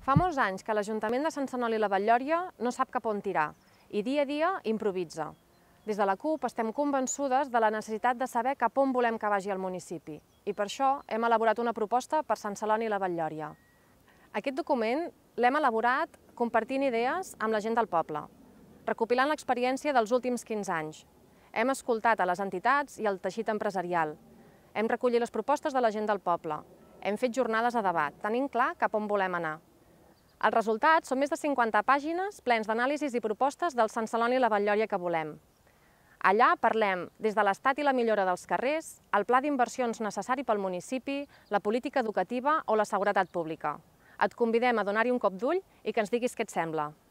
Fa molts anys que l'Ajuntament de Sant Celoni i la Batllòria no sap cap on tirar i dia a dia improvisa. Des de la CUP estem convençudes de la necessitat de saber cap on volem que vagi el municipi i per això hem elaborat una proposta per Sant Celoni i la Batllòria. Aquest document l'hem elaborat compartint idees amb la gent del poble, recopilant l'experiència dels últims 15 anys. Hem escoltat a les entitats i al teixit empresarial. Hem recollit les propostes de la gent del poble. Hem fet jornades de debat, tenint clar cap on volem anar. Els resultats són més de 50 pàgines plens d'anàlisis i propostes del Sant Celoni i la Batllòria que volem. Allà parlem des de l'estat i la millora dels carrers, el pla d'inversions necessari pel municipi, la política educativa o la seguretat pública. Et convidem a donar-hi un cop d'ull i que ens diguis què et sembla.